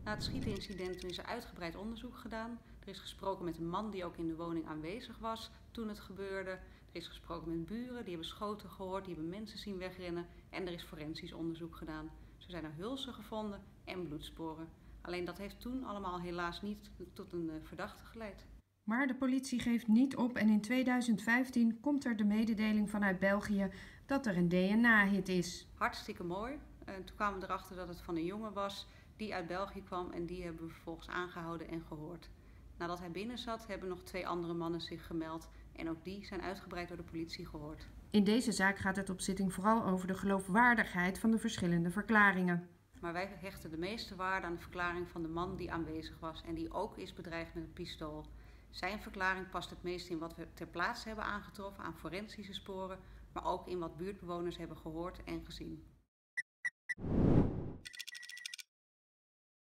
Na het schietincident is er uitgebreid onderzoek gedaan. Er is gesproken met een man die ook in de woning aanwezig was toen het gebeurde. Er is gesproken met buren, die hebben schoten gehoord, die hebben mensen zien wegrennen. En er is forensisch onderzoek gedaan. Zo zijn er hulzen gevonden en bloedsporen. Alleen dat heeft toen allemaal helaas niet tot een verdachte geleid. Maar de politie geeft niet op en in 2015 komt er de mededeling vanuit België dat er een DNA-hit is. Hartstikke mooi. Toen kwamen we erachter dat het van een jongen was die uit België kwam en die hebben we vervolgens aangehouden en gehoord. Nadat hij binnen zat, hebben nog 2 andere mannen zich gemeld en ook die zijn uitgebreid door de politie gehoord. In deze zaak gaat het op zitting vooral over de geloofwaardigheid van de verschillende verklaringen. Maar wij hechten de meeste waarde aan de verklaring van de man die aanwezig was en die ook is bedreigd met een pistool. Zijn verklaring past het meest in wat we ter plaatse hebben aangetroffen aan forensische sporen, maar ook in wat buurtbewoners hebben gehoord en gezien.